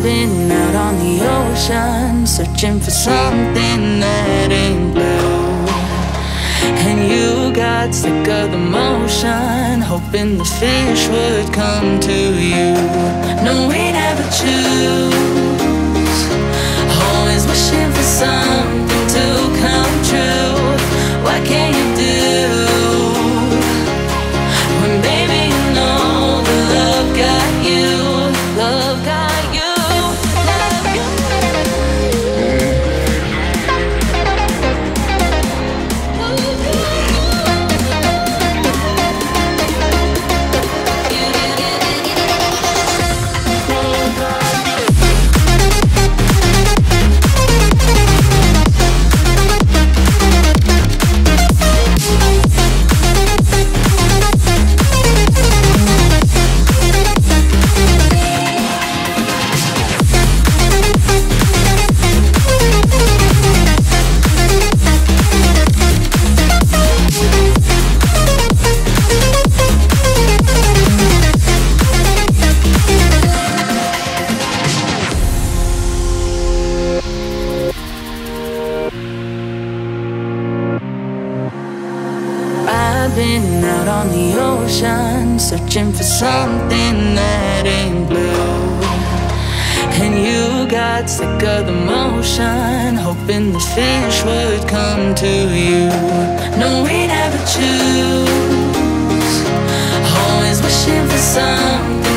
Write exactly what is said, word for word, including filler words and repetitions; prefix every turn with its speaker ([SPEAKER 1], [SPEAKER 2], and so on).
[SPEAKER 1] I've been out on the ocean, searching for something that ain't blue. And you got sick of the motion, hoping the fish would come to you. No, we never choose, always wishing for something to come true. What can you do when, baby, you know the love got you, love got you. I've been out on the ocean, searching for something that ain't blue. And you got sick of the motion, hoping the fish would come to you. No, we never choose, always wishing for something